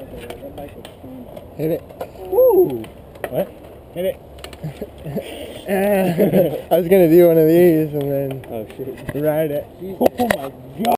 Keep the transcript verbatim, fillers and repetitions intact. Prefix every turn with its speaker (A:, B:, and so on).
A: Hit it.
B: Woo! What? Hit it.
A: I was gonna do one of these and then
B: Oh shit.
A: ride it.
B: Oh my god.